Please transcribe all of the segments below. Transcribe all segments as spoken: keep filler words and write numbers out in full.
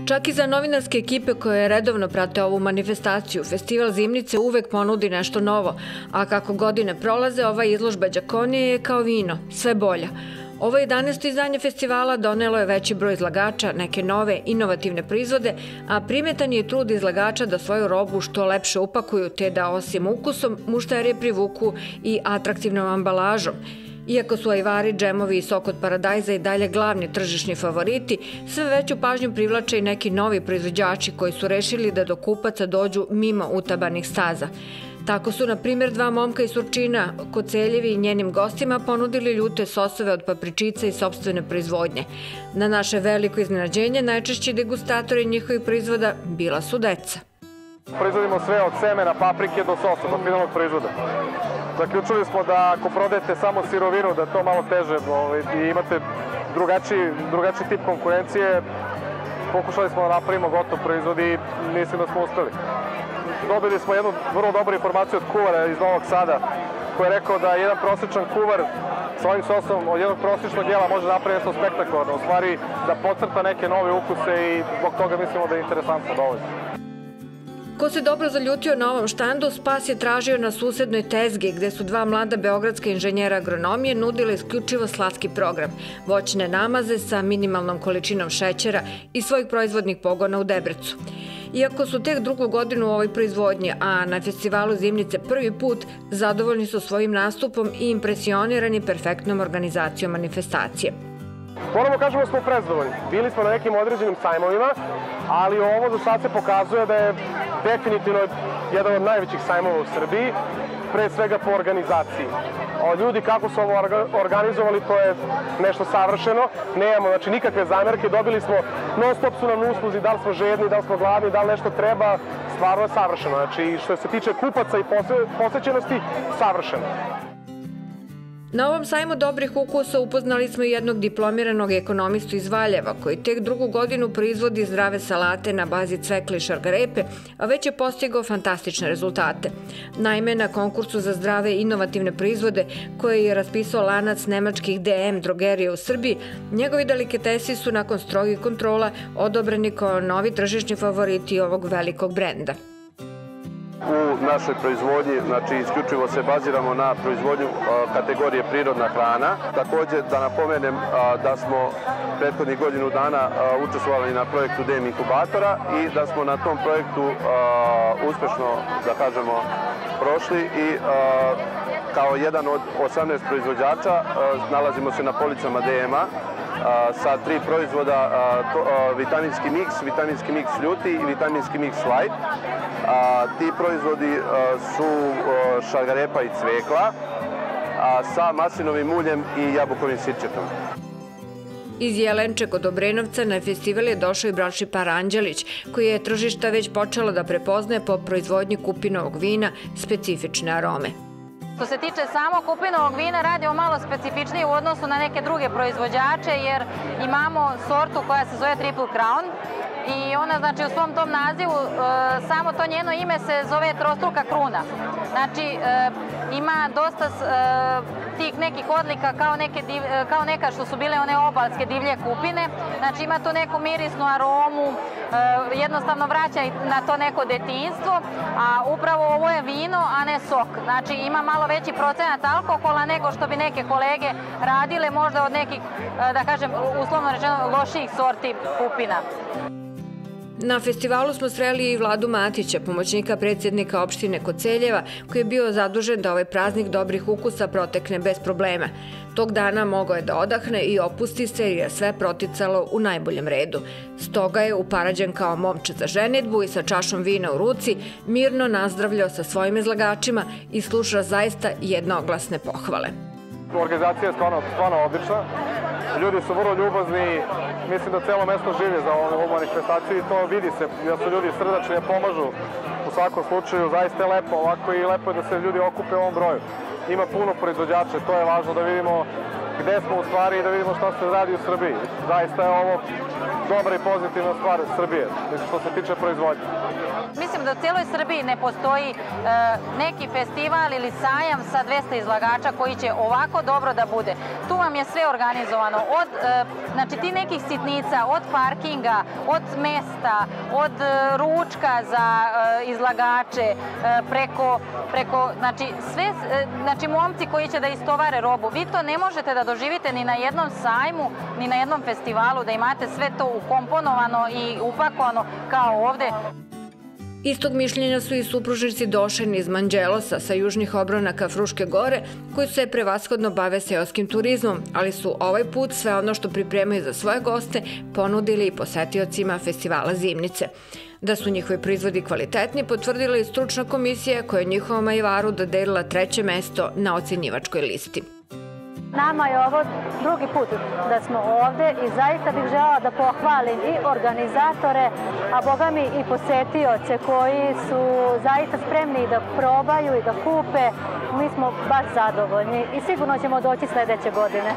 Čak i za novinarske ekipe koje redovno prate ovu manifestaciju, festival Zimnice uvek ponudi nešto novo, a kako godine prolaze, ova izložba đakonije je kao vino, sve bolja. Ovo jedanaesto izdanje festivala donelo je veći broj izlagača, neke nove, inovativne proizvode, a primetan je trud izlagača da svoju robu što lepše upakuju, te da osim ukusom mušterije privuku i atraktivnom ambalažom. Iako su ajvari, džemovi i sok od paradajza i dalje glavni tržišni favoriti, sve veću pažnju privlače i neki novi proizvođači koji su rešili da do kupaca dođu mimo utabanih staza. Tako su, na primjer, dva momka iz Surčina, Koceljevi i njenim gostima ponudili ljute sosove od papričica i sopstvene proizvodnje. Na naše veliko iznenađenje, najčešći degustatori njihovih proizvoda bila su deca. Proizvodimo sve od semena, paprike do sosa, do finalnog proizvoda. Zaključili smo da ako prodajete samo sirovinu, da je to malo teže i imate drugačiji tip konkurencije. Pokušali smo da napravimo gotov proizvod i mislim da smo uspeli. Dobili smo jednu vrlo dobru informaciju od kuvara iz Novog Sada, koji je rekao da jedan prosječan kuvar sa ovim sosom od jednog prosječnog jela može napraviti nešto spektakularno, u stvari da podcrta neke nove ukuse i zbog toga mislimo da je interesantno dovoljno. Ko se dobro zaljutio na ovom štandu, spas je tražio na susednoj tezgi, gde su dva mlada beogradska inženjera agronomije nudile isključivo slatki program, voćne namaze sa minimalnom količinom šećera i svojih proizvodnih pogona u Debrecu. Iako su tek drugu godinu u ovoj proizvodnji, a na festivalu Zimnice prvi put, zadovoljni su svojim nastupom i impresionirani perfektnom organizacijom manifestacije. Moramo kažemo da smo prezadovoljni. Bili smo na nekim određenim sajmovima, ali ovo za sad se pokazuje da je definitivno jedan od najvećih sajmova u Srbiji, pre svega po organizaciji. Ljudi kako su ovo organizovali, to je nešto savršeno. Nemamo znači, nikakve zamerke, dobili smo, non stop su nam usluzi, da li smo žedni, da li smo gladni, da li nešto treba, stvarno je savršeno. Znači, što se tiče kupaca i posećenosti, savršeno. Na ovom sajmu dobrih ukusa upoznali smo i jednog diplomiranog ekonomistu iz Valjeva, koji tek drugu godinu proizvodi zdrave salate na bazi cvekla i šargarepe, a već je postigao fantastične rezultate. Naime, na konkursu za zdrave i inovativne proizvode, koje je raspisao lanac nemačkih D M drogerija u Srbiji, njegovi delikatesi su nakon strogih kontrola odobreni kao novi tržišni favoriti ovog velikog brenda. U našoj proizvodnji, znači isključivo se baziramo na proizvodnju kategorije prirodna hrana. Također da napomenem da smo prethodnih godinu dana učestvovali na projektu D M inkubatora i da smo na tom projektu uspešno, da kažemo, prošli i kao jedan od osamnaest proizvođača nalazimo se na policama D M-a sa tri proizvoda, vitaminski miks, vitaminski miks ljuti i vitaminski miks light. Ti proizvodi su šargarepa i cvekla sa maslinovim uljem i jabukovim sirćetom. Iz Jelenče kod Obrenovca na festival je došao i bračni par Anđelić, koji je tržišta već počelo da prepoznaje po proizvodnji kupinovog vina specifične arome. Što se tiče samog kupinovog vina, radimo malo specifičnije u odnosu na neke druge proizvođače, jer imamo sortu koja se zove Triple Crown i ona, znači, u svom tom nazivu, samo to njeno ime se zove trostruka kruna. Znači, ima dosta tih nekih odlika kao neka što su bile one obalske divlje kupine. Znači, ima tu neku mirisnu aromu, jednostavno vraća na to neko detinjstvo, a upravo ovo je vino, a ne sok. Znači, ima malo veći procenat alkohola nego što bi neke kolege radile, možda od nekih, da kažem, uslovno rečeno, lošijih sorti kupina. Na festivalu smo sreli i Vladu Matića, pomoćnika predsjednika opštine Koceljeva, koji je bio zadužen da ovaj praznik dobrih ukusa protekne bez problema. Tog dana mogao je da odahne i opusti se jer je sve proticalo u najboljem redu. Stoga je uparađen kao momče za ženidbu i sa čašom vina u ruci mirno nazdravljao sa svojim izlagačima i slušao zaista jednoglasne pohvale. Organizacija je stvarno odlična. Ljudi su vrlo ljubazni, mislim da celo mesto živi za ovu manifestaciju i to vidi se, da su ljudi srdačni, da pomažu u svakom slučaju, zaista je lepo ovako i lepo je da se ljudi okupe u ovom broju. Ima puno proizvođača, to je važno da vidimo gde smo u stvari i da vidimo šta se radi u Srbiji. Zaista je ovo dobra i pozitivna stvar Srbije, što se tiče proizvodnje. Mislim da u cijeloj Srbiji ne postoji e, neki festival ili sajam sa dvesta izlagača koji će ovako dobro da bude. Tu vam je sve organizovano, od e, znači, ti nekih sitnica, od parkinga, od mesta, od e, ručka za e, izlagače, e, preko, preko znači, sve, e, znači, momci koji će da istovare robu. Vi to ne možete da doživite ni na jednom sajmu, ni na jednom festivalu, da imate sve to ukomponovano i upakovano kao ovde. Istog mišljenja su i supružnici Došen iz Manđelosa sa južnih obronaka Fruške gore, koji se prevashodno bave seoskim turizmom, ali su ovaj put sve ono što pripremaju za svoje goste ponudili i posetiocima festivala Zimnice. Da su njihovi proizvodi kvalitetni potvrdila i stručna komisija koja je njihovom ajvaru dodelila treće mesto na ocenjivačkoj listi. Nama je ovo drugi put da smo ovde i zaista bih želela da pohvalim i organizatore, a boga mi i posetioce koji su zaista spremni da probaju i da kupe. Mi smo baš zadovoljni i sigurno ćemo doći sledeće godine.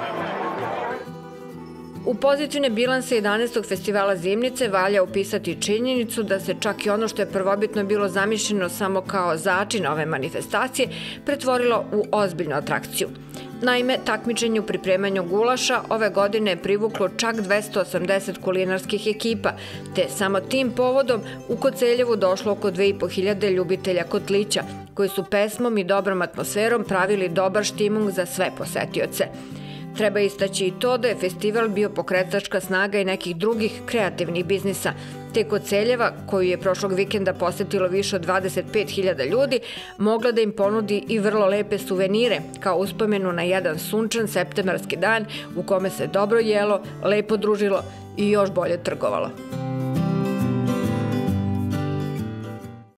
U pozitivne bilanse jedanaestog festivala Zimnice valja upisati činjenicu da se čak i ono što je prvobitno bilo zamišljeno samo kao začin ove manifestacije pretvorilo u ozbiljnu atrakciju. Naime, takmičenje u pripremanju gulaša ove godine je privuklo čak dvesta osamdeset kulinarskih ekipa, te samo tim povodom u Koceljevu došlo oko dve i po hiljade ljubitelja kotlića, koji su pesmom i dobrom atmosferom pravili dobar štimung za sve posetioce. Treba istaći i to da je festival bio pokretačka snaga i nekih drugih kreativnih biznisa, te Koceljeva, koju je prošlog vikenda posetilo više od dvadeset pet hiljada ljudi, mogla da im ponudi i vrlo lepe suvenire, kao uspomenu na jedan sunčan septembarski dan u kome se dobro jelo, lepo družilo i još bolje trgovalo.